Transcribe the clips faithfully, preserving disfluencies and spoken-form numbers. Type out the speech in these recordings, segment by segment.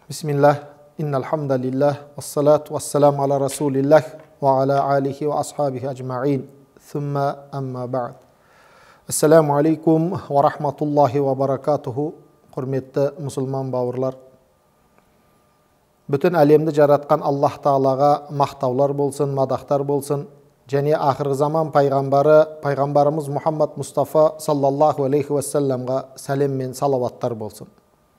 Bismillah, innal hamdalillah, wassalatu wassalamu ala rasulillah wa ala alihi wa ashabihi ajma'in. Thumma amma ba'd. Assalamu alaikum wa rahmatullahi wa barakatuhu. Құрметті мұсылман бауырлар. Bütün әлемді жаратқан Аллах Таалаға мақтаулар болсын, мадақтар болсын. Және ақырғы заман пайғамбары, пайғамбарымыз Мұхаммад Мұстафа саллаллаху алейхи уассаламға сәлем мен салаваттар болсын.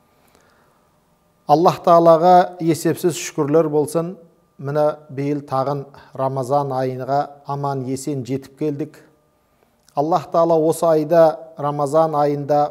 Аллах Таалаға есепсіз шүкірлер болсын. Міне биыл тағын Рамазан айыға аман есен жетіп келдік. Аллах Таала осы айда, Рамазан айында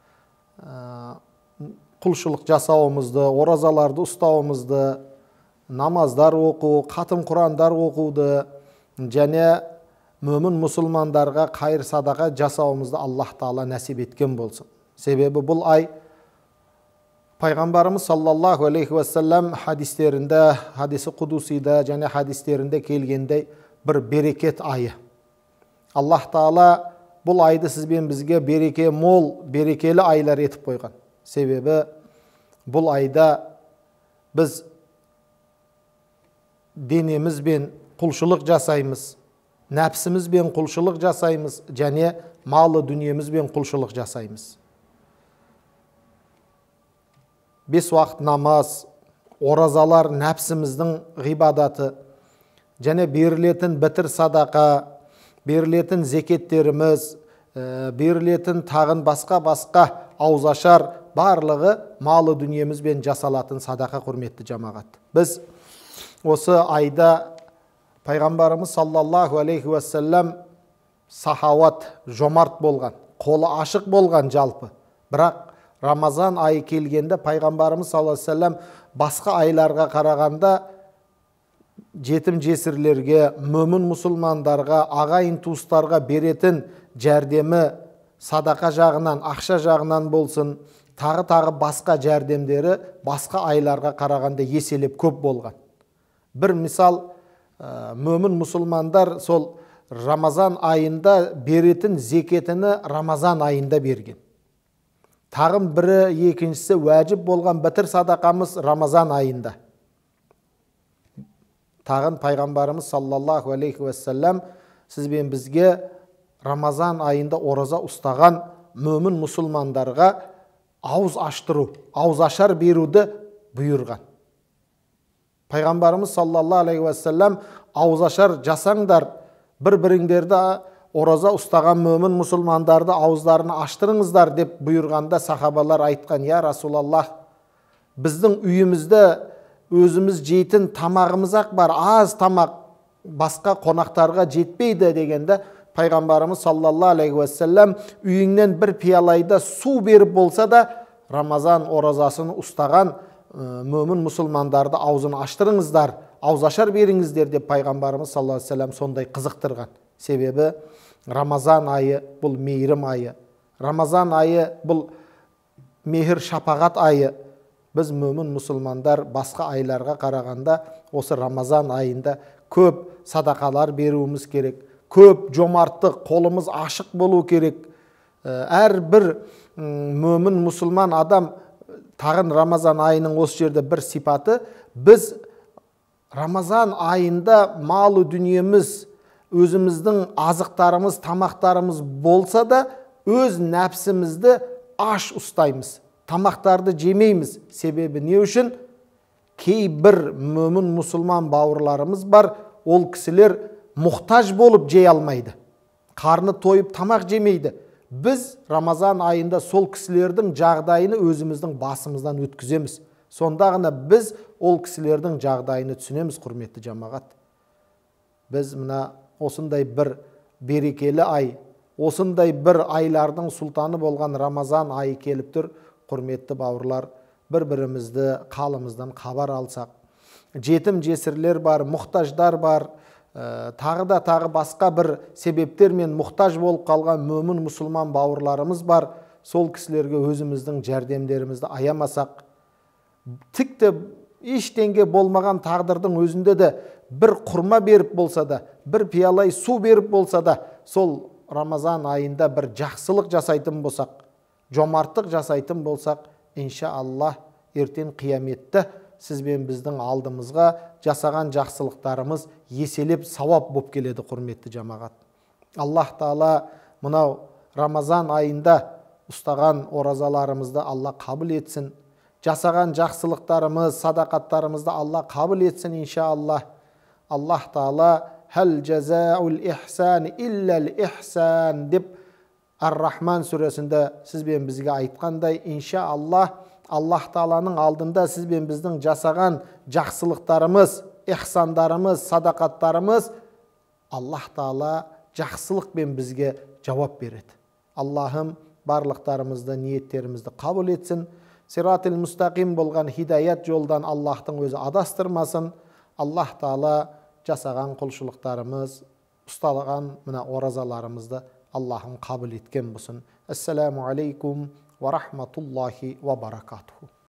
құлшылық жасауымызды, оразаларды ұстауымызды, намаздар оқу, қатым құрандар оқуды, және мүмін мұсылмандарға қайыр садақа жасауымызды Аллах Таала нәсіп еткен болсын. Себебі бұл ай Пайғамбарымыз саллаллаху алейхи уассалам хадистерінде, хадисі құдусида және хадистерінде келгендей бір берекет айы. Аллах Таала бұл айды сізбен бізге береке мол, берекелі айлар етіп қойған. Себебі бұл айда біз денемізбен құлшылық жасаймыз, нәпсімізбен құлшылық жасаймыз, және малы дүниемізбен құлшылық жасаймыз. Бес уақыт намаз, оразалар нәпсіміздің ғибадаты, және берілетін бітір садақа, берілетін зекеттеріміз, берілетін тағын басқа-басқа аузашар барлығы малы дүниемізбен жасалатын садақа, құрметті жамағат. Біз осы айда Пайғамбарымыз саллаллаху алейхи уассалам сахауат, жомарт болған, қолы ашық болған жалпы. Бірақ Рамазан айы келгенде Пайғамбарымыз саллаллаху алейхи уассалам басқа айларға қарағанда жетім жесірлерге, мүмін мұсылмандарға, ағайын туыстарға беретін жәрдемі садақа жағынан, ақша жағынан болсын, тағы-тағы басқа жәрдемдері басқа айларға қарағанда еселеп көп болған. Бір мисал, мүмін мұсылмандар сол Рамазан айында беретін зекетіні Рамазан айында берген. Тағым бірі, екіншісі уәжіп болған бітір садақамыз Рамазан айында. Тағын Пайғамбарымыз саллаллаху алейхи уассалам сізбен бізге Рамазан айында ораза ұстаған мүмін мұсылмандарға ауыз аштыру, ауыз ашар беруді бұйырған. Пайғамбарымыз саллаллаху алейхи уассалам ауыз ашар жасаңдар, бір-біріңдерді ораза ұстаған мүмін мұсылмандарды ауыздарын аштырыңыздар деп бұйырғанда сахабалар айтқан: я Расулаллах, біздің үйімізді өзіміз жейтін тамағымыз ақ бар, аз тамақ басқа қонақтарға жетпейді дегенде Пайғамбарымыз саллаллаху алейхи уассалам үйіңнен бір пиялайда су беріп болса да Рамазан оразасын ұстаған мүмін мұсылмандарды аузын аштырыңыздар, ауызашар беріңіздер деп Пайғамбарымыз саллаллаху алейхи уассалам сондай қызықтырған. Себебі Рамазан айы бұл мейірім айы, Рамазан айы бұл мейір шапағат айы. Біз мүмін мұсылмандар басқа айларға қарағанда осы Рамазан айында көп садақалар беруіміз керек, көп жомарттық, қолымыз ашық болу керек. Әр бір мүмін мұсылман адам, тағын Рамазан айының осы жерде бір сипаты, біз Рамазан айында малы дүниеміз, өзіміздің азықтарымыз, тамақтарымыз болса да, өз нәпсімізді аш ұстаймыз, тамақтарды жемейміз. Себебі не үшін? Кейбір мүмін мұсылман бауырларымыз бар, ол кісілер мұқтаж болып жей алмайды, қарны тойып тамақ жемейді. Біз Рамазан айында сол кісілердің жағдайыны өзіміздің басымыздан өткіземіз. Сонда ғана біз ол кісілердің жағдайыны түсінеміз, құрметті жамағат. Біз мына осындай бір берекелі ай, осындай бір айлардың сұлтаны болған Рамазан айы келіп тұр. Құрметті бауырлар, бір-бірімізді қалымыздан хабар алсақ, жетім жесірлер бар, мұқтаждар бар, тағы да тағы басқа бір себептермен мұқтаж болып қалған мүмін мұсылман бауырларымыз бар. Сол кісілерге өзіміздің жәрдемдерімізді аямасақ, тікті ештеңе болмаған тағдырдың өзінде де бір құрма беріп болса да, бір пиялай су беріп болса да, сол Рамазан айында бір жақсылық жасайтын болсақ, жомарттық жасайтын болсақ, иншаллах ертең қияметте сіз бен біздің алдымызға жасаған жақсылықтарымыз еселеп сауап болып келеді, құрметті жамағат. Аллах Тағала мынау Рамазан айында ұстаған оразаларымызды Алла қабыл етсін. Жасаған жақсылықтарымыз, садақаттарымызды Алла қабыл етсін, иншаллах. Аллах Тағала «Хәл жазаул ихсан илләл ихсан» деп Ар-Рахман сүресінде сіз бен бізге айтқандай, иншаллах, Аллах Тағаланың алдында сіз бен біздің жасаған жақсылықтарымыз, ихсандарымыз, садақаттарымыз Аллах Тағала жақсылық бен бізге жауап береді. Аллахым барлықтарымызды, ниеттерімізді қабыл етсін. Сиратил мұстақим болған хидаят жолдан Аллахтың өзі адастырмасын. Аллах Тағала жасаған құлшылықтарымыз, ұсталған мына оразаларымызды Аллахым қабыл еткен болсын. Ассаламу алейкум ва рахматуллахи ва баракатуху.